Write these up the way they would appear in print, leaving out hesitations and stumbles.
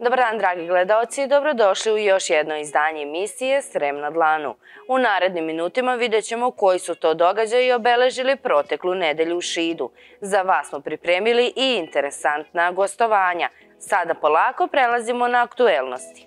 Dobar dan, dragi gledaoci, dobrodošli u još jedno izdanje emisije Srem na dlanu. U narednim minutima vidjet ćemo koji su to događaji obeležili proteklu nedelju u Šidu. Za vas smo pripremili i interesantna gostovanja. Sada polako prelazimo na aktuelnosti.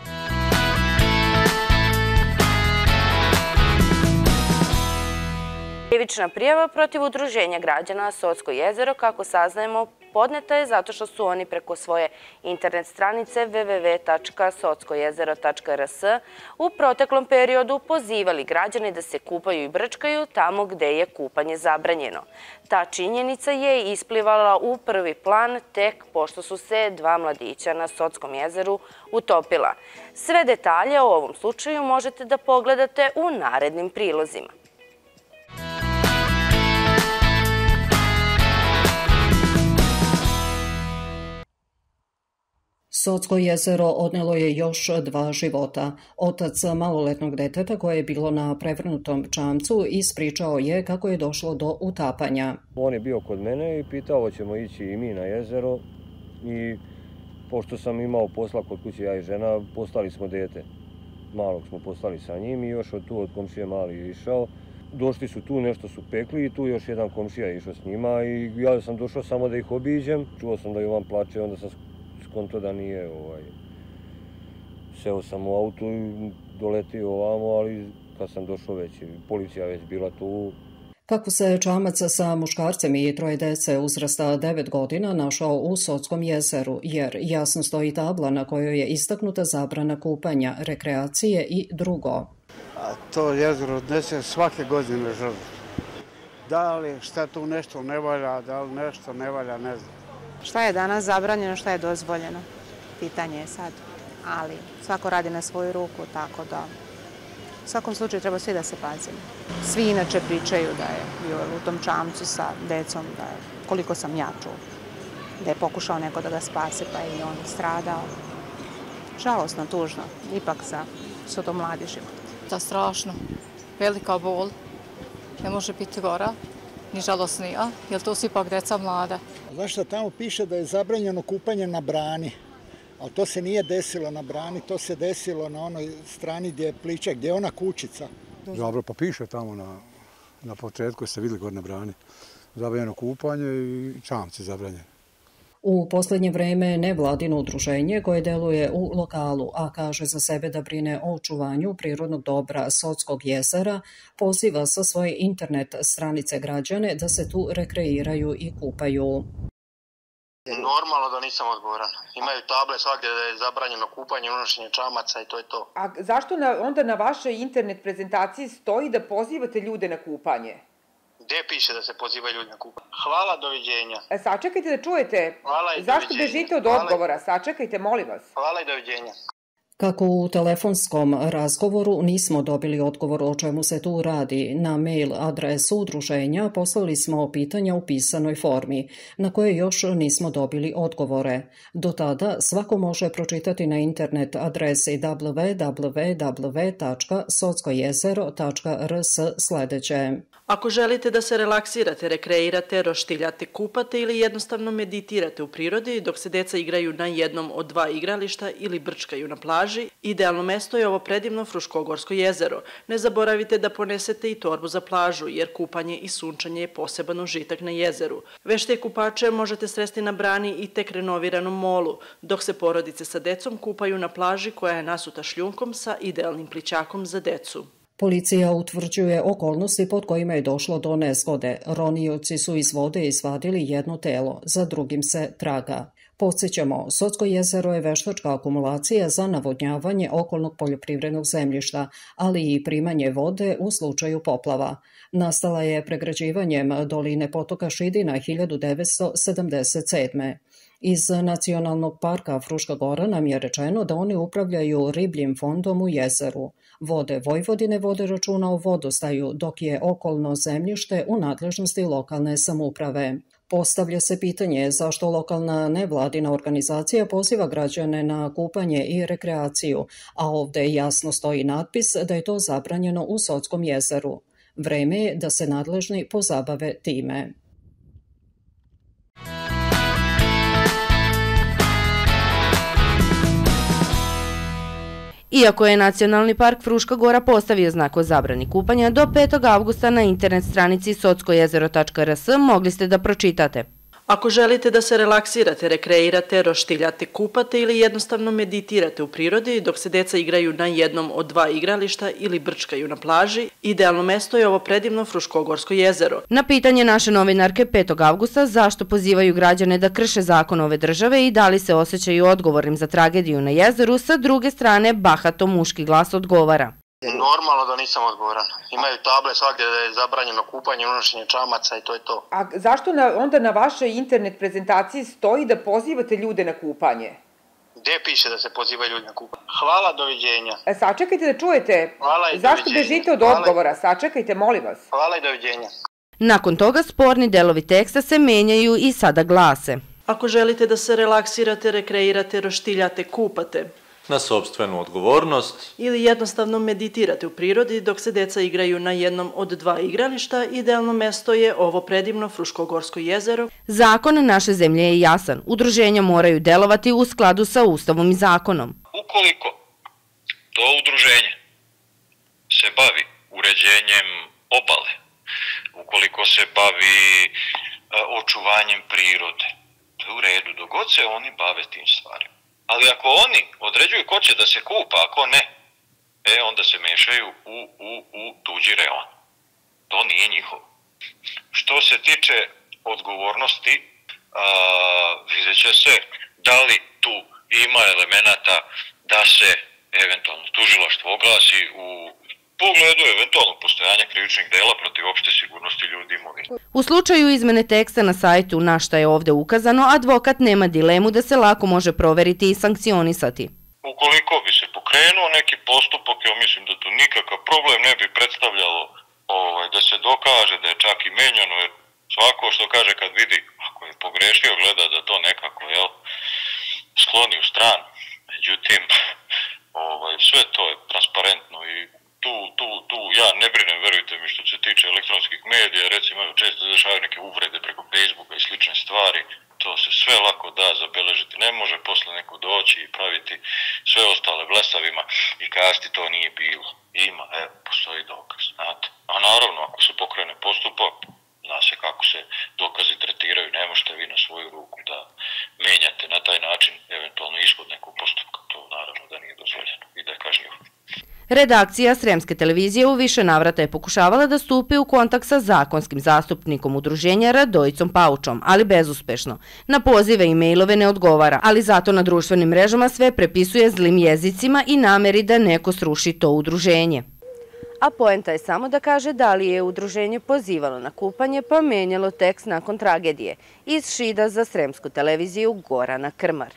Krivična prijava protiv Udruženja građana Socko jezero, kako saznajemo, podneta je zato što su oni preko svoje internet stranice www.sockojezero.rs u proteklom periodu pozivali građane da se kupaju i brčkaju tamo gde je kupanje zabranjeno. Ta činjenica je isplivala u prvi plan tek pošto su se dva mladića na Sockom jezeru utopila. Sve detalje o ovom slučaju možete da pogledate u narednim prilozima. Socko jezero odnelo je još 2 života. Otac maloletnog deteta koje je bilo na prevrnutom čamcu ispričao je kako je došlo do utapanja. On je bio kod mene i pitao hoćemo ići i mi na jezero i pošto sam imao posla kod kuće, ja i žena, poslali smo dete. Malog smo poslali sa njim i još od komšije mali je išao. Došli su tu, nešto su pekli i tu još jedan komšija je išao s njima i ja sam došao samo da ih obiđem. Čuo sam da Jovan plače, onda sam skonto da nije, seo sam u autu i doletio ovamo, ali kad sam došao već, policija već bila tu. Kako se čamac sa muškarcem i 3 dece uzrasta 9 godina našao u Sockom jezeru, jer jasno stoji tabla na kojoj je istaknuta zabrana kupanja, rekreacije i drugo. To jezero odnese svake godine žrtvu. Da li šta tu nešto ne valja, da li nešto ne valja, ne znam. Šta je danas zabranjeno, šta je dozvoljeno? Pitanje je sad. Ali svako radi na svoju ruku, tako da u svakom slučaju treba svi da se pazimo. Svi inače pričaju da je bio u tom čamcu sa decom, da je, koliko sam ja čuo, da je pokušao neko da ga spase pa je i on stradao. Žalosno, tužno, ipak su to mladi život. Da, strašno. Velika bol. Ne može biti gora, ni žalosnija, jer to su ipak deca mlada. Znaš šta, tamo piše da je zabranjeno kupanje na brani, ali to se nije desilo na brani, to se desilo na onoj strani gdje je pličak, gdje je ona kućica. Dobro, pa piše tamo na početku, ste vidjeli gore na brani, zabranjeno kupanje i čamci zabranjeni. U posljednje vreme nevladino udruženje koje deluje u lokalu, a kaže za sebe da brine o očuvanju prirodnog dobra Sockog jezera, poziva sa svoje internet stranice građane da se tu rekreiraju i kupaju. Normalno da nisam odgovoran. Imaju table svakdje da je zabranjeno kupanje, unošenje čamaca i to je to. A zašto onda na vašoj internet prezentaciji stoji da pozivate ljude na kupanje? Gdje piše da se poziva ljudi na kupanje? Hvala, doviđenja. Sačekajte da čujete. Hvala i zašto doviđenja. bežite od odgovora? Sačekajte, molim vas. Hvala i doviđenja. Kako u telefonskom razgovoru nismo dobili odgovor o čemu se tu radi, na mail adresu udruženja poslali smo pitanja u pisanoj formi, na koje još nismo dobili odgovore. Do tada svako može pročitati na internet adresi www.sockojezero.rs sledeće. Ako želite da se relaksirate, rekreirate, roštiljate, kupate ili jednostavno meditirate u prirodi dok se deca igraju na jednom od 2 igrališta ili brčkaju na plaži, idealno mesto je ovo predivno Fruškogorsko jezero. Ne zaboravite da ponesete i torbu za plažu, jer kupanje i sunčanje je poseban užitak na jezeru. Vešte kupače možete sresti na brani i tek renoviranom molu, dok se porodice sa decom kupaju na plaži koja je nasuta šljunkom sa idealnim plićakom za decu. Policija utvrđuje okolnosti pod kojima je došlo do nezgode. Ronioci su iz vode izvadili jedno telo, za drugim se traga. Podsjećamo, Socko jezero je veštačka akumulacija za navodnjavanje okolnog poljoprivrednog zemljišta, ali i primanje vode u slučaju poplava. Nastala je pregrađivanjem doline potoka Šidina 1977. Iz Nacionalnog parka Fruška Gora nam je rečeno da oni upravljaju ribljim fondom u jezeru. Vode Vojvodine vode računa o vodostaju, dok je okolno zemljište u nadležnosti lokalne samouprave. Postavlja se pitanje zašto lokalna nevladina organizacija poziva građane na kupanje i rekreaciju, a ovde jasno stoji natpis da je to zabranjeno u Sockom jezeru. Vreme je da se nadležni pozabave time. Iako je Nacionalni park Fruška Gora postavio znak o zabrani kupanja, do 5. avgusta na internet stranici sockojezero.rs mogli ste da pročitate: ako želite da se relaksirate, rekreirate, roštiljate, kupate ili jednostavno meditirate u prirodi dok se deca igraju na jednom od 2 igrališta ili brčkaju na plaži, idealno mesto je ovo predivno Fruškogorsko jezero. Na pitanje naše novinarke 5. avgusta zašto pozivaju građane da krše zakon ove države i da li se osjećaju odgovornim za tragediju na jezeru, sa druge strane bahato muški glas odgovara: normalno da nisam odgovoran. Imaju table svakdje da je zabranjeno kupanje, unošenje čamaca i to je to. A zašto onda na vašoj internet prezentaciji stoji da pozivate ljude na kupanje? Gde piše da se pozivaju ljudi na kupanje? Hvala, doviđenja. Sačekajte da čujete. Hvala i zašto doviđenja. bežite od odgovora? Sačekajte, molim vas. Hvala i doviđenja. Nakon toga sporni delovi teksta se menjaju i sada glase: ako želite da se relaksirate, rekreirate, roštiljate, kupate na sopstvenu odgovornost ili jednostavno meditirate u prirodi dok se deca igraju na jednom od 2 igrališta, idealno mesto je ovo predivno Fruškogorsko jezero. Zakon naše zemlje je jasan. Udruženja moraju delovati u skladu sa Ustavom i zakonom. Ukoliko to udruženje se bavi uređenjem obale, ukoliko se bavi očuvanjem prirode, to je u redu, dok god se oni bave tim stvarima. Ali ako oni određuju ko će da se kupa, a ko ne, onda se mešaju u tuđi reon. To nije njihovo. Što se tiče odgovornosti, vidjet će se da li tu ima elemenata da se eventualno tužilaštvo oglasi u pogledu eventualnog postojanja krivičnih dela protiv opšte sigurnosti ljudi i imovine. U slučaju izmene teksta na sajtu na šta je ovde ukazano, advokat nema dilemu da se lako može proveriti i sankcionisati. Ukoliko bi se pokrenuo neki postupak, ja mislim da to nikakav problem ne bi predstavljalo da se dokaže da je čak i menjano, jer svako što kaže kad vidi, ako je pogrešio, gleda da to nekako skloni u stranu. Međutim, sve to je transparentno i tu ja ne brinem, verujte mi, što se tiče elektronskih medija, recimo često dešavaju neke uvrede preko Facebooka i slične stvari, to se sve lako da zabeležiti, ne može posle neko doći i praviti sve ostale blesavima i kazati to nije bilo. Ima, postoji dokaz, znate. A naravno, ako se pokrene postupak, zna se kako se dokazi tretiraju, ne možete vi na svoju ruku da menjate na taj način eventualno ishod nekog postupka, to naravno da nije dozvoljeno i da je kažnjivo. Redakcija Sremske televizije u više navrata je pokušavala da stupi u kontakt sa zakonskim zastupnikom udruženja Radojicom Paučom, ali bezuspešno. Na pozive i mejlove ne odgovara, ali zato na društvenim mrežama sve prepisuje zlim jezicima i nameri da neko sruši to udruženje. A poenta je samo da kaže da li je udruženje pozivalo na kupanje pa menjalo tekst nakon tragedije. Iz Šida za Sremsku televiziju Gorana Krmar.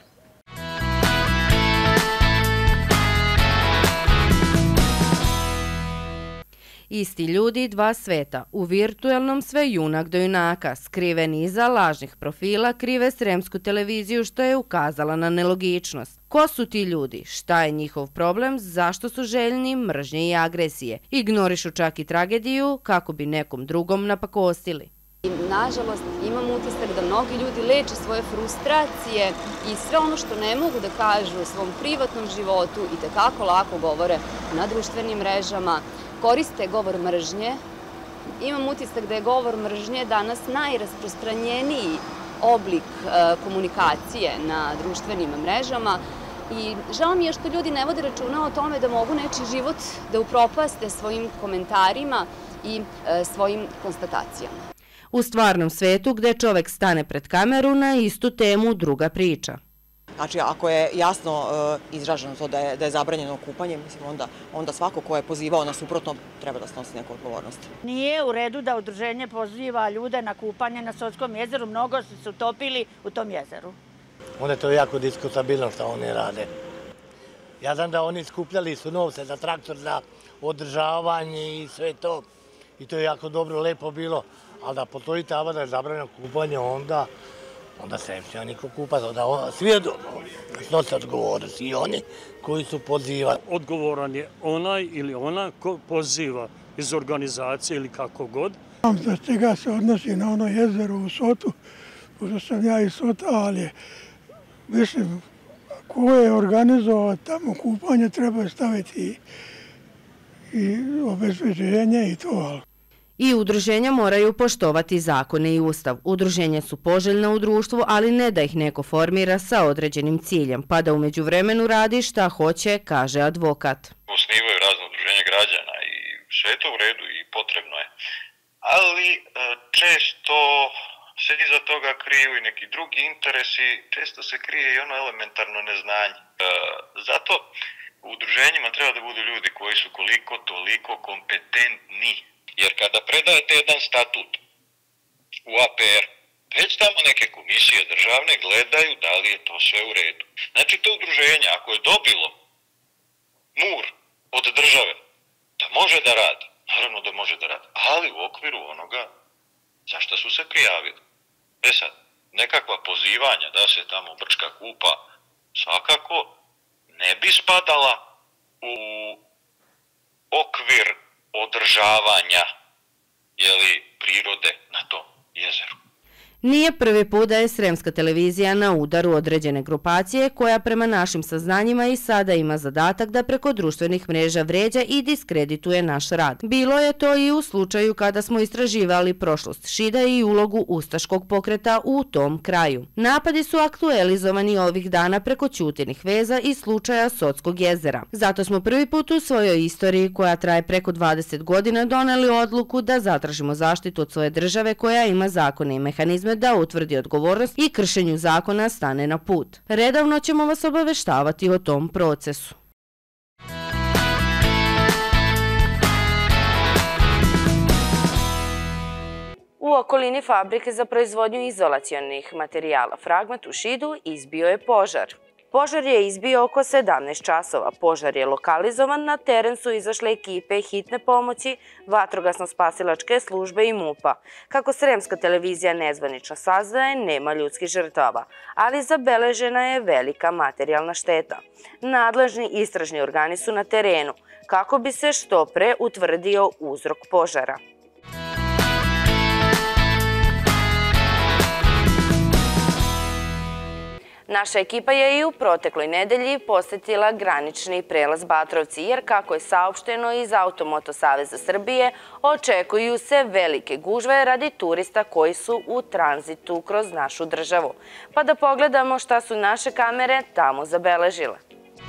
Isti ljudi, 2 sveta. U virtuelnom sve junak do junaka, skriveni iza lažnih profila, krive Sremsku televiziju što je ukazala na nelogičnost. Ko su ti ljudi? Šta je njihov problem? Zašto su željni mržnje i agresije? Ignorišu čak i tragediju kako bi nekom drugom napakostili. Nažalost, imam utisak da mnogi ljudi leče svoje frustracije i sve ono što ne mogu da kažu u svom privatnom životu i tekako lako govore na društvenim mrežama, koriste govor mržnje. Imam utisak da je govor mržnje danas najrasprostranjeniji oblik komunikacije na društvenim mrežama i žao mi je što ljudi ne vode računa o tome da mogu nečiji život da upropaste svojim komentarima i svojim konstatacijama. U stvarnom svetu gde čovek stane pred kameru na istu temu druga priča. Znači, ako je jasno izraženo to da je zabranjeno kupanje, mislim, onda svako ko je pozivao na suprotno treba da snosi neku odgovornost. Nije u redu da udruženje poziva ljude na kupanje na Sockom jezeru, mnogo su se utopili u tom jezeru. Onda je to jako diskutabilno što oni rade. Ja znam da oni skupljali su novce za traktor, za održavanje i sve to. I to je jako dobro, lepo bilo. Ali da postoji tava da je zabranjeno kupanje, onda se neće niko kupati. Svi snose odgovornost i oni koji su pozivali. Odgovoran je onaj ili ona ko poziva iz organizacije ili kako god. Znam za čega se odnosi na ono jezero u Sotu, pošto sam ja iz Sota, ali mislim, ko je organizovao tamo kupanje treba staviti i obezbeđenje i to. I udruženja moraju poštovati zakone i ustav. Udruženja su poželjna u društvu, ali ne da ih neko formira sa određenim ciljem, pa da umeđu vremenu radi šta hoće, kaže advokat. Osnivaju razne udruženja građana i sve je to u redu i potrebno je. Ali često se iza toga kriju i neki drugi interesi, često se krije i ono elementarno neznanje. Zato u udruženjima treba da budu ljudi koji su koliko toliko kompetentni. Jer kada predajete jedan statut u APR, već tamo neke komisije državne gledaju da li je to sve u redu. Znači to udruženje, ako je dobilo mur od države da može da radi, naravno da može da radi, ali u okviru onoga za što su se prijavili. Sad, nekakva pozivanja da se tamo Brčka kupa svakako ne bi spadala u okvir održavanja prirode na tom jezeru. Nije prvi put da je Sremska televizija na udaru određene grupacije koja prema našim saznanjima i sada ima zadatak da preko društvenih mreža vređa i diskredituje naš rad. Bilo je to i u slučaju kada smo istraživali prošlost Šida i ulogu ustaškog pokreta u tom kraju. Napadi su aktualizovani ovih dana preko Ćutinih veza i slučaja Sotskog jezera. Zato smo prvi put u svojoj istoriji, koja traje preko 20 godina, doneli odluku da zatražimo zaštitu od svoje države koja ima zakone i mehanizme da utvrdi odgovornost i kršenju zakona stane na put. Redovno ćemo vas obaveštavati o tom procesu. U okolini fabrike za proizvodnju izolacionih materijala Fragment u Šidu izbio je požar. Požar je izbio oko 17 časova. Požar je lokalizovan, na teren su izašle ekipe hitne pomoći, vatrogasno-spasilačke službe i MUP-a. Kako Sremska televizija nezvanično saznaje, nema ljudskih žrtava, ali zabeležena je velika materijalna šteta. Nadležni istražni organi su na terenu, kako bi se što pre utvrdio uzrok požara. Naša ekipa je i u protekloj nedelji posetila granični prelaz Batrovci, jer kako je saopšteno iz Automoto Saveza Srbije, očekuju se velike gužve radi turista koji su u tranzitu kroz našu državu. Pa da pogledamo šta su naše kamere tamo zabeležile.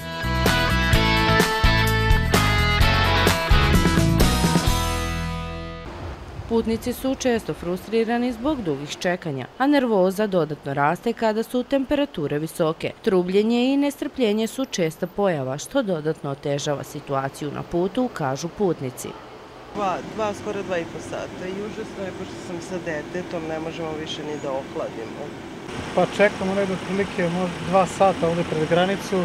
Putnici su često frustrirani zbog dugih čekanja, a nervoza dodatno raste kada su temperature visoke. Trubljenje i nestrpljenje su česta pojava, što dodatno otežava situaciju na putu, kažu putnici. Skoro 2,5 sata i užasno je, pošto sam sa detetom, ne možemo više ni da ohladimo. Pa čekamo negdje otprilike 2 sata ovdje pred granicu.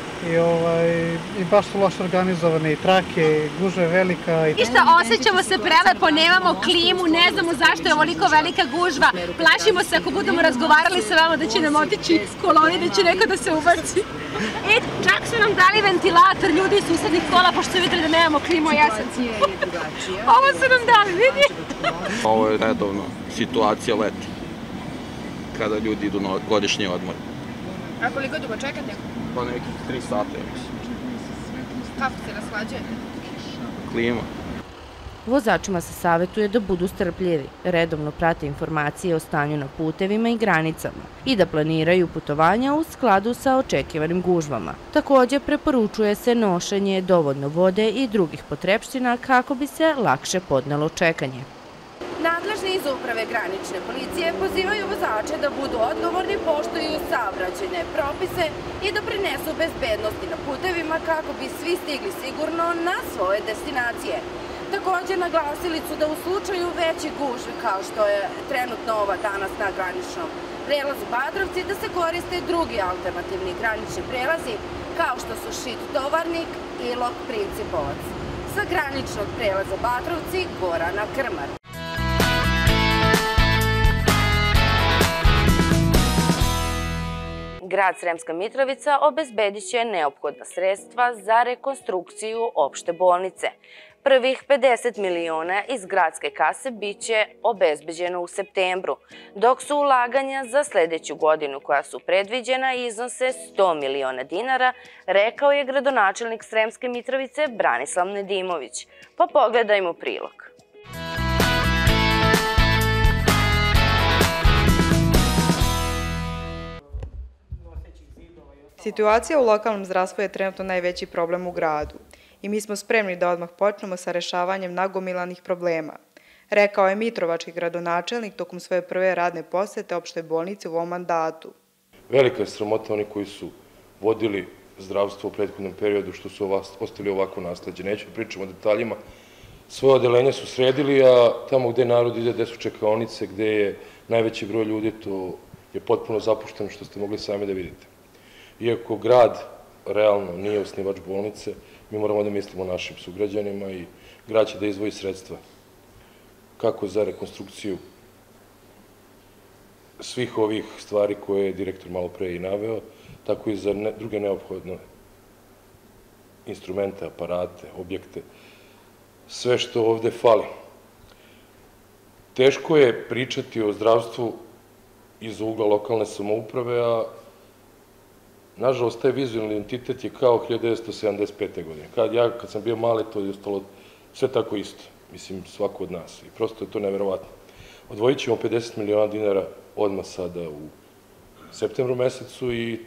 I baš su loše organizovane i trake, gužva je velika. I šta, osjećamo se prelepo, nemamo klimu, ne znamo zašto je ovoliko velika gužva. Plašimo se ako budemo razgovarali sa vama da će nam otići koloni, da će neko da se ubaci. Čak su nam dali ventilator ljudi iz susednih kola, pošto su vidjeli da nemamo klimu, ja sam cijeli. Ovo su nam dali, vidi? Ovo je redovno situacija leti, kada ljudi idu na godišnji odmor. A koliko dugo čekate? Pa nekih 3 sata, ja mislim. Kako se raslađuje? Klima. Vozačima se savjetuje da budu strpljivi, redovno prate informacije o stanju na putevima i granicama i da planiraju putovanja u skladu sa očekivanim gužvama. Također preporučuje se nošenje dovoljno vode i drugih potrepština kako bi se lakše podnelo čekanje. Nadležni iz uprave granične policije pozivaju vozače da budu odgovorni, poštuju saobraćajne propise i da prinesu bezbednosti na putevima kako bi svi stigli sigurno na svoje destinacije. Također naglasili su da u slučaju veće gužve, kao što je trenutno ova danas na graničnom prelazu Batrovci, da se koriste drugi alternativni granični prelazi, kao što su Šid Tovarnik i Ilok Principovac. Sa graničnog prelaza Batrovci, Gorana Krmar. Grad Sremska Mitrovica obezbedit će neophodna sredstva za rekonstrukciju opšte bolnice. Prvih 50 miliona iz gradske kase biće obezbeđeno u septembru, dok su ulaganja za sledeću godinu koja su predviđena iznose 100 miliona dinara, rekao je gradonačelnik Sremske Mitrovice Branislav Nedimović. Pa pogledajmo prilog. Situacija u lokalnom zdravstvu je trenutno najveći problem u gradu i mi smo spremni da odmah počnemo sa rešavanjem nagomilanih problema, rekao je mitrovački gradonačelnik tokom svoje prve radne posete opštoj bolnici u ovom mandatu. Velika je sramota oni koji su vodili zdravstvo u prethodnom periodu što su ostali ovako nasleđe. Neću da pričam o detaljima. Svoje odelenje su sredili, a tamo gde narod ide, gde su čekaonice, gde je najveći broj ljudi, to je potpuno zapušteno što ste mogli sami da vidite. Iako grad realno nije osnivač bolnice, mi moramo da mislimo o našim sugrađanima i grad će da izdvoji sredstva kako za rekonstrukciju svih ovih stvari koje je direktor malo pre i naveo, tako i za druge neophodne instrumente, aparate, objekte, sve što ovde fali. Teško je pričati o zdravstvu iz ugla lokalne samouprave, a nažalost, taj vizualni identitet je kao 1975. godine. Kad sam bio mali, to je ostalo sve tako isto. Mislim, svako od nas. I prosto je to neverovatno. Odvojit ćemo 50 miliona dinara odmah sada u septembru mesecu i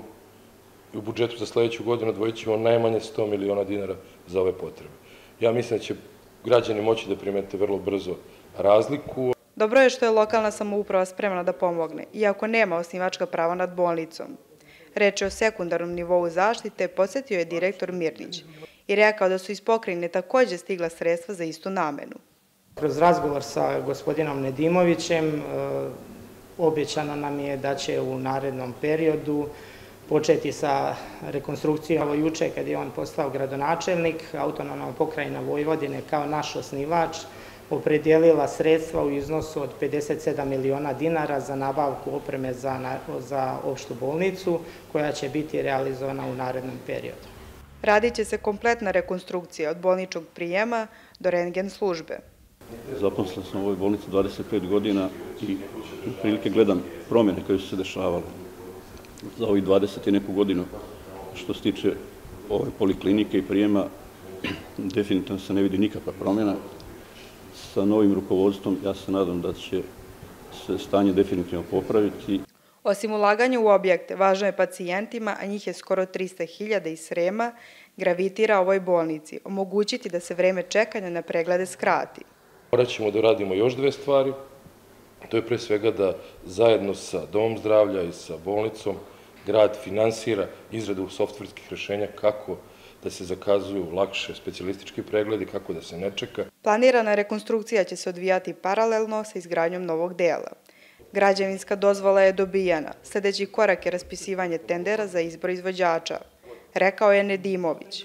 u budžetu za sledeću godinu odvojit ćemo najmanje 100 miliona dinara za ove potrebe. Ja mislim da će građani moći da primete vrlo brzo razliku. Dobro je što je lokalna samouprava spremna da pomogne, iako nema osnivačka prava nad bolnicom. Reč je o sekundarnom nivou zaštite, podsjetio je direktor Mirnić i rekao da su iz pokrajine takođe stigla sredstva za istu namenu. Kroz razgovor sa gospodinom Nedimovićem obećano nam je da će u narednom periodu početi sa rekonstrukcijom. Juče, kad je on postao gradonačelnik, autonomna pokrajina Vojvodine kao naš osnivač opredijelila sredstva u iznosu od 57 miliona dinara za nabavku opreme za opštu bolnicu, koja će biti realizovana u narednom periodu. Radit će se kompletna rekonstrukcija od bolničkog prijema do rentgen službe. Zaposlen sam u ovoj bolnici 25 godina i prilike gledam promjene koje su se dešavale za ovih 20 i neku godinu. Što se tiče ove poliklinike i prijema, definitivno se ne vidi nikakva promjena. Sa novim rukovodstvom ja se nadam da će se stanje definitivno popraviti. Osim ulaganja u objekte, važno je pacijentima, a njih je skoro 300.000 iz Srema, gravitira ovoj bolnici, omogućiti da se vreme čekanja na preglede skrati. Morat ćemo da radimo još dve stvari. To je pre svega da zajedno sa Domom zdravlja i sa bolnicom grad finansira izradu softverskih rešenja kako da se zakazuju lakše specijalistički pregledi, kako da se ne čeka. Planirana rekonstrukcija će se odvijati paralelno sa izgradnjom novog dela. Građevinska dozvola je dobijana. Sledeći korak je raspisivanje tendera za izbor izvođača, rekao je Nedimović.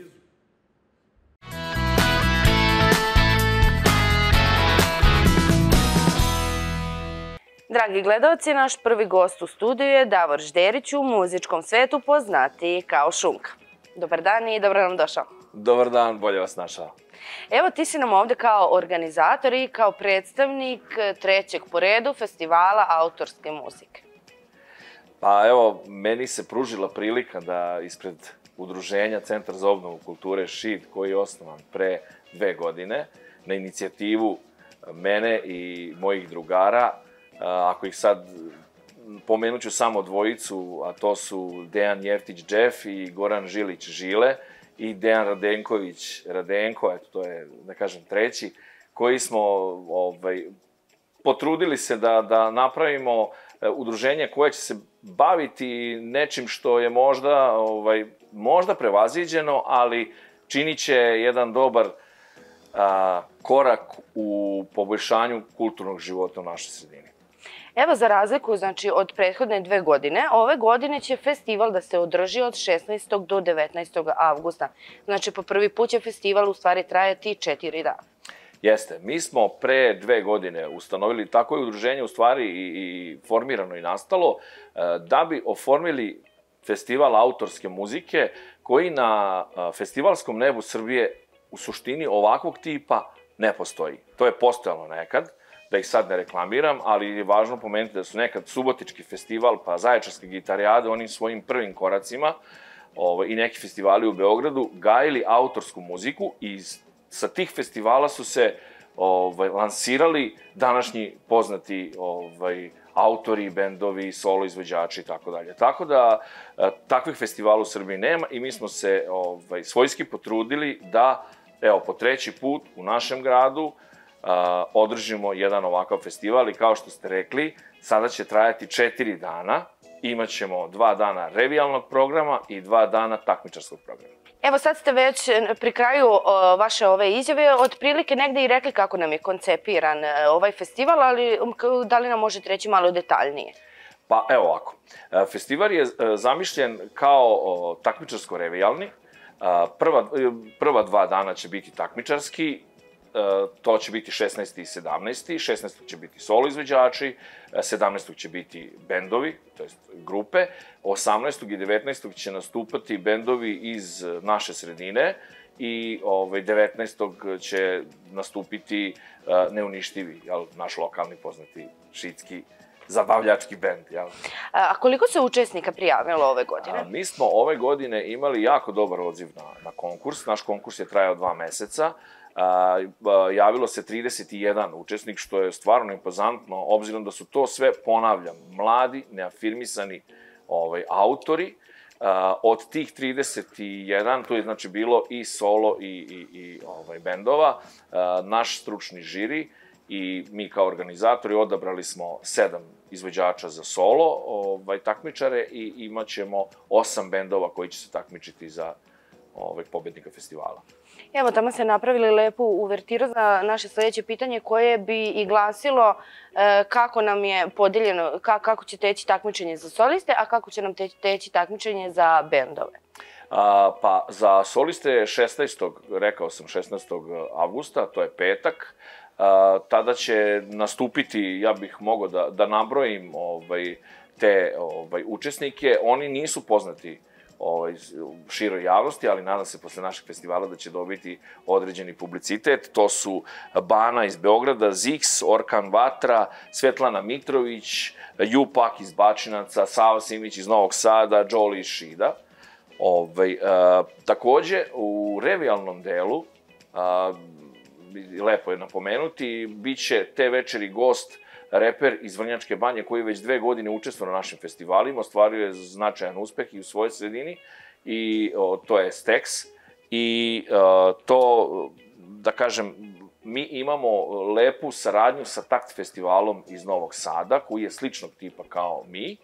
Dragi gledalci, naš prvi gost u studiju je Davor Žderić, u muzičkom svetu poznatiji kao Šunka. Dobar dan i dobro nam došao. Dobar dan, bolje vas našao. Evo, ti si nam ovde kao organizator i kao predstavnik trećeg po redu festivala autorske muzike. Pa evo, meni se pružila prilika da ispred udruženja Centar za obnovu kulture ŠID, koji je osnovan pre 2 godine, na inicijativu mene i mojih drugara, ako ih sad pomenut ću samo dvojicu, a to su Dejan Jeftić Džef i Goran Žilić Žile i Dejan Radenković Radenko, eto to je, da kažem, treći, koji smo potrudili se da napravimo udruženje koje će se baviti nečim što je možda prevaziđeno, ali činit će jedan dobar korak u poboljšanju kulturnog života u našoj sredini. Evo, za razliku, znači, od prethodne 2 godine, ove godine će festival da se održi od 16. do 19. avgusta. Znači, po prvi put će festival u stvari trajati 4 dana. Jeste. Mi smo pre 2 godine ustanovili, tako je udruženje u stvari i formirano i nastalo, da bi oformili festival autorske muzike koji na festivalskom nebu Srbije u suštini ovakvog tipa ne postoji. To je postojalo nekad, da ih sad ne reklamiram, ali je važno pomenuti da su nekad Subotički festival pa Zaječarske gitarijade onim svojim prvim koracima i neki festivali u Beogradu gajili autorsku muziku i sa tih festivala su se lansirali današnji poznati autori, bendovi, solo izvođači i tako dalje. Tako da takvih festivala u Srbiji nema i mi smo se svojski potrudili da, evo, po 3. put u našem gradu održimo jedan ovakav festival i kao što ste rekli, sada će trajati 4 dana. Imaćemo 2 dana revijalnog programa i 2 dana takmičarskog programa. Evo sad ste već pri kraju vaše ove izjave otprilike negde i rekli kako nam je koncepiran ovaj festival, ali da li nam možete reći malo detaljnije? Pa evo ovako, festival je zamišljen kao takmičarsko-revijalni. Prva 2 dana će biti takmičarski, to će biti 16. i 17. 16. će biti solo izvođači, 17. će biti bendovi, to jest grupe, 18. i 19. će nastupati bendovi iz naše sredine i 19. će nastupiti Neuništivi, naš lokalni poznati šidski zabavljački bend. A koliko se učesnika prijavilo ove godine? Mi smo ove godine imali jako dobar odziv na konkurs. Naš konkurs je trajao 2 meseca. Javilo se 31 učesnik, što je stvarno impozantno, obzirom da su to sve, ponavljam, mladi, neafirmisani autori. Od tih 31, to je znači bilo i solo i bendova, naš stručni žiri i mi kao organizatori odabrali smo 7 izvođača za solo takmičare i imat ćemo 8 bendova koji će se takmičiti za pobednika festivala. Evo, tamo ste napravili lepu uvertiru za naše sledeće pitanje koje bi i glasilo kako nam je podeljeno, kako će teći takmičenje za soliste, a kako će nam teći takmičenje za bendove. Pa za soliste je 16. avgusta, to je petak. Tada će nastupiti, ja bih mogao da nabrojim te učesnike. Oni nisu poznati široj javnosti, ali nadam se posle našeg festivala da će dobiti određeni publicitet. To su Bana iz Beograda, Zix, Orkan Vatra, Svetlana Mitrović, Jupak iz Bačinaca, Sava Simić iz Novog Sada, Džoli iz Šida. Takođe, u revijalnom delu, lepo je napomenuti, bit će te večeri gost reper iz Vrnjačke Banje koji već 2 godine učestvuje na našim festivalima, ostvario je značajan uspeh i u svojoj sredini, i to je Stex. I to, da kažem, mi imamo lepu saradnju sa Takt festivalom iz Novog Sada, koji je sličnog tipa kao mi.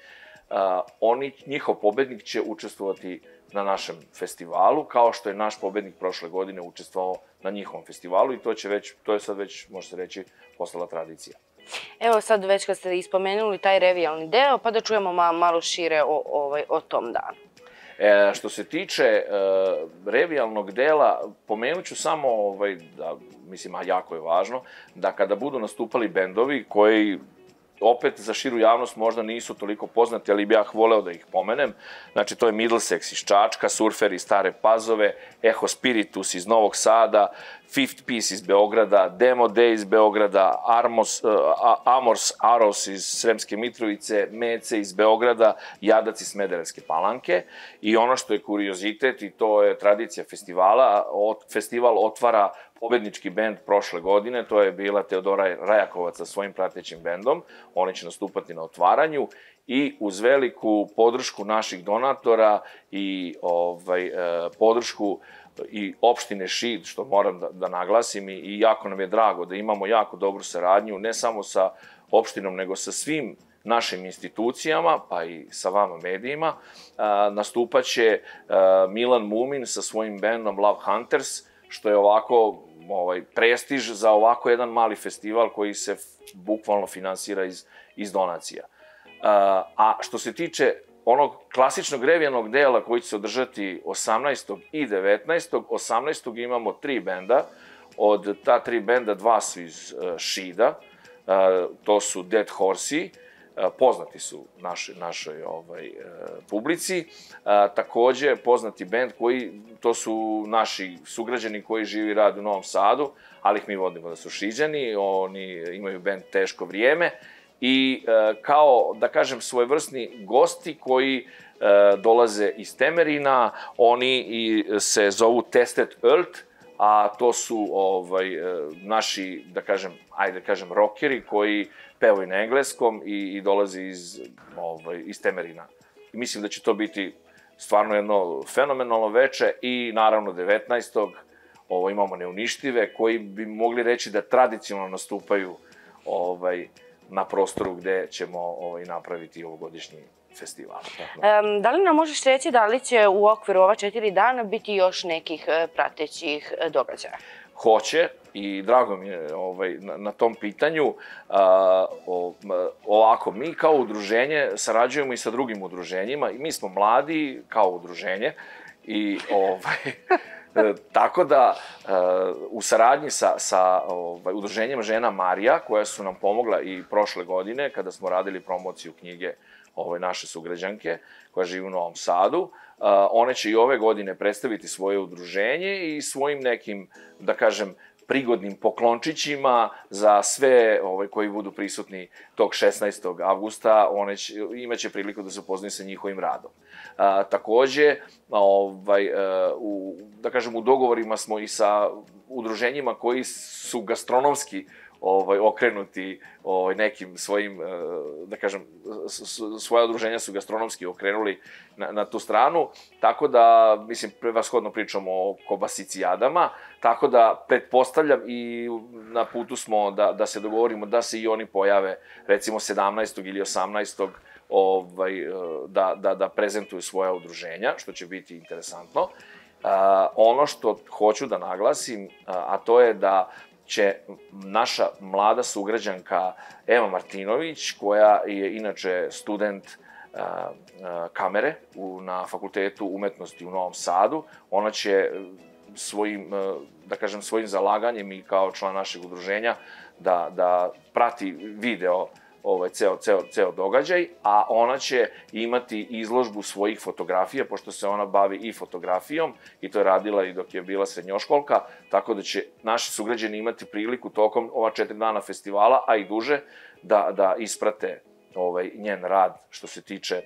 Njihov pobednik će učestvovati na našem festivalu, kao što je naš pobednik prošle godine učestvovao na njihovom festivalu i to je sad već, može se reći, postala tradicija. Evo sad već kad ste ispomenuli taj revijalni deo, pa da čujemo malo šire o tom danu. Što se tiče revijalnog dela, pomenut ću samo, mislim, a jako je važno, da kada budu nastupali bendovi koji opet za širu javnost možda nisu toliko poznati, ali bi ja voleo da ih pomenem. Znači, to je Middlesex iz Čačka, Surfer iz Stare Pazove, Eho Spiritus iz Novog Sada, Fifth Piece iz Beograda, Demo Day iz Beograda, Amors Aros iz Sremske Mitrovice, Mece iz Beograda, Jadac iz Smederevske Palanke. I ono što je kuriozitet, i to je tradicija festivala, festival otvara pobednički bend prošle godine, to je bila Teodora Rajakovac sa svojim pratećim bendom. Oni će nastupati na otvaranju i uz veliku podršku naših donatora i podršku i opštine Šid, što moram da naglasim, i jako nam je drago da imamo jako dobru saradnju, ne samo sa opštinom, nego sa svim našim institucijama, pa i sa vama medijima. Nastupaće Milan Mumin sa svojim bendom Love Hunters, što je ovako prestiž za ovako jedan mali festival koji se bukvalno finansira iz donacija. A što se tiče onog klasičnog revijalnog dela koji će se održati 18. i 19. 18. imamo 3 benda. Od ta 3 benda 2 su iz Šida. To su Dead Horsey, poznati su našoj publici. Takođe, poznati bend to su naši sugrađani koji živi i rade u Novom Sadu, ali ih mi vodimo da su Šiđani, oni imaju bend Teško vrijeme i kao, da kažem, svojevrsni gosti koji dolaze iz Temerina, oni se zovu Testet Ölt, a to su naši, da kažem, rockeri koji pevaju na engleskom i dolazi iz Temerina. I mislim da će to biti stvarno jedno fenomenalno veče i naravno 19. Imamo Neuništive koji bi mogli reći da tradicionalno nastupaju na prostoru gde ćemo napraviti ovogodišnji festival. Da li nam možeš reći da li će u okviru ova 4 dana biti još nekih pratećih događaja? Hoće i drago mi je na tom pitanju. Ovako, mi kao udruženje sarađujemo i sa drugim udruženjima i mi smo mladi kao udruženje i tako da u saradnji sa udruženjem Žena Marija, koja su nam pomogla i prošle godine kada smo radili promociju knjige naše sugrađanke koja živi u Novom Sadu, one će i ove godine predstaviti svoje udruženje i svojim nekim, da kažem, prigodnim poklončićima za sve koji budu prisutni tog 16. avgusta, imaće priliku da se upoznaju sa njihovim radom. Takođe, da kažem, u dogovorima smo i sa udruženjima koji su gastronomski okrenuti nekim svojim, da kažem, svoja udruženja su gastronomski okrenuli na tu stranu, tako da, mislim, prevashodno pričamo o kobasicijadama, tako da pretpostavljam i na putu smo da se dogovorimo da se i oni pojave, recimo 17. ili 18. da prezentuju svoja udruženja, što će biti interesantno. Ono što hoću da naglasim, a to je da će naša mlada sugrađanka Eva Martinović, koja je inače student kamere na Fakultetu umetnosti u Novom Sadu, ona će svojim zalaganjem i kao član našeg udruženja da prati video ceo događaj, a ona će imati izložbu svojih fotografija, pošto se ona bavi i fotografijom, i to je radila i dok je bila srednjoškolka, tako da će naši sugrađani imati priliku tokom ova 4 dana festivala, a i duže, da isprate njen rad što se tiče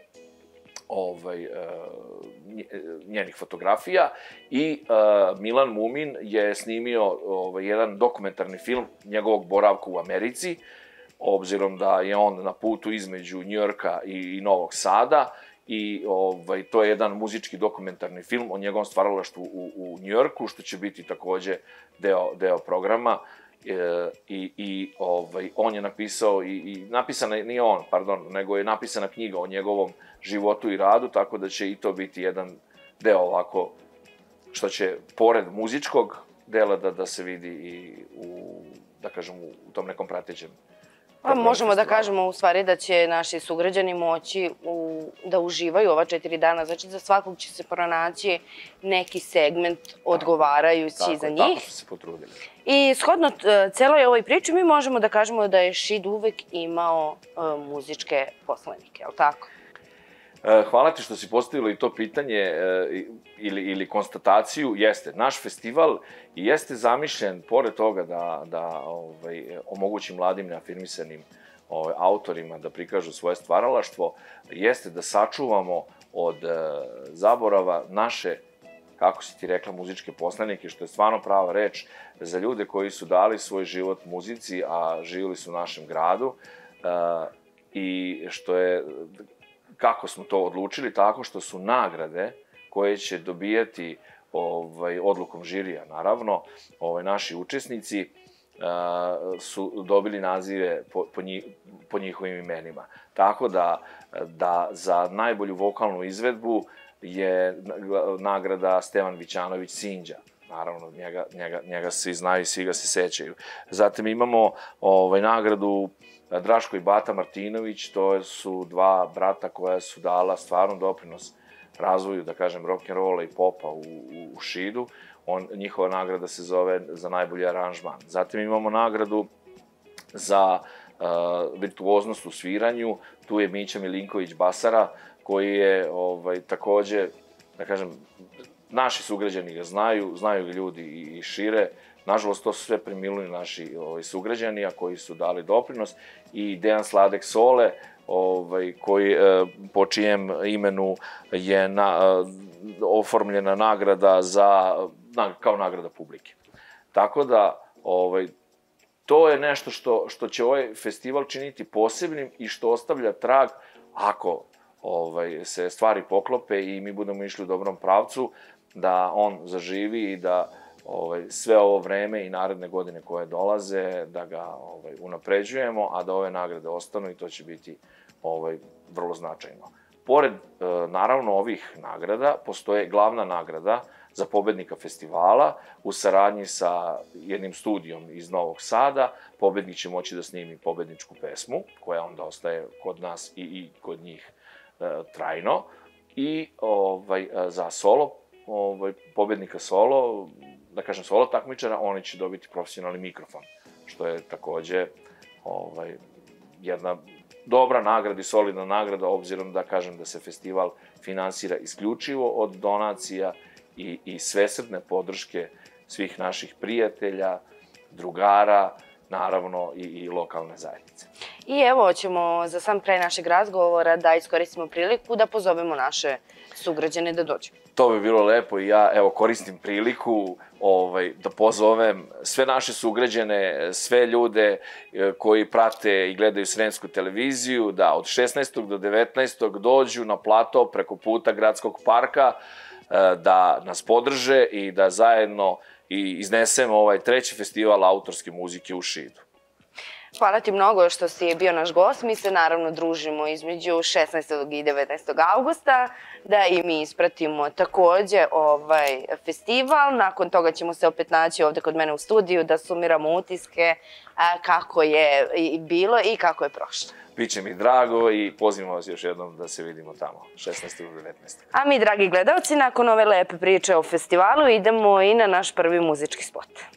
njenih fotografija. I Milan Mumin je snimio jedan dokumentarni film njegovog boravka u Americi, obzirom da je on na putu između Njujorka i Novog Sada, i to je jedan muzički dokumentarni film o njegovom stvaralaštvu u Njujorku, što će biti takođe deo programa. I on je napisao, i napisana nije on, pardon, nego je napisana knjiga o njegovom životu i radu, tako da će i to biti jedan deo ovako, što će pored muzičkog dela da se vidi i da kažem, u tom nekom pratećem. Možemo da kažemo u stvari da će naši sugrađani moći da uživaju ova 4 dana, znači za svakog će se pronaći neki segment odgovarajući za njih. Tako su se potrudili. I shodno celoj ovoj priči mi možemo da kažemo da je Šid uvek imao muzičke poslanike, je li tako? Hvala ti što si postavila i to pitanje ili konstataciju. Jeste, naš festival jeste zamišljen, pored toga da omogući mladim neafirmisanim autorima da prikažu svoje stvaralaštvo, jeste da sačuvamo od zaborava naše, kako si ti rekla, muzičke poslanike, što je stvarno prava reč za ljude koji su dali svoj život muzici, a živjeli su u našem gradu, i što je... Kako smo to odlučili? Tako što su nagrade koje će dobijati odlukom žirija, naravno, naši učesnici su dobili nazive po njihovim imenima. Tako da za najbolju vokalnu izvedbu je nagrada Stevan Vićanović Sinđa. Naravno, njega svi znaju i svi ga se sećaju. Zatim imamo nagradu Draško i Bata Martinović, to su dva brata koja su dala stvarno doprinos razvoju, da kažem, rock'n'rolla i popa u Šidu. Njihova nagrada se zove za najbolji aranžman. Zatim imamo nagradu za virtuoznost u sviranju, tu je Mića Milinković Basara, koji je takođe, da kažem, naši sugrađani ga znaju, znaju ga ljudi i šire. Nažalost, to su sve premiluni naši sugrađani, a koji su dali doprinos. I Dejan Sladek Sole, koji, po čijem imenu je oformljena nagrada kao nagrada publike. Tako da, to je nešto što će ovaj festival činiti posebnim i što ostavlja trag, ako se stvari poklope i mi budemo išli u dobrom pravcu, da on zaživi i da sve ovo vreme i naredne godine koje dolaze, da ga unapređujemo, a da ove nagrade ostanu i to će biti vrlo značajno. Pored, naravno, ovih nagrada, postoje glavna nagrada za pobednika festivala u saradnji sa jednim studijom iz Novog Sada. Pobednik će moći da snimi pobedničku pesmu, koja onda ostaje kod nas i kod njih trajno. I za solo, pobednika solo, da kažem solo takmičara, oni će dobiti profesionalni mikrofon, što je takođe jedna dobra nagrada i solidna nagrada, obzirom da kažem da se festival finansira isključivo od donacija i svesrdne podrške svih naših prijatelja, drugara, naravno i lokalne zajednice. I evo, ćemo za sam kraj našeg razgovora da iskoristimo priliku da pozovemo naše sugrađane da dođu. To bi bilo lepo i ja, evo, koristim priliku da pozovem sve naše sugrađane, sve ljude koji prate i gledaju Sremsku televiziju, da od 16. do 19. dođu na plato preko puta Gradskog parka, da nas podrže i da zajedno iznesemo ovaj treći festival autorske muzike u Šidu. Hvala ti mnogo što si bio naš gost. Mi se naravno družimo između 16. i 19. augusta, da i mi ispratimo takođe ovaj festival. Nakon toga ćemo se opet naći ovde kod mene u studiju da sumiramo utiske kako je bilo i kako je prošlo. Biće mi drago i pozivamo vas još jednom da se vidimo tamo 16. do 19. A mi, dragi gledalci, nakon ove lepe priče o festivalu idemo i na naš prvi muzički spot.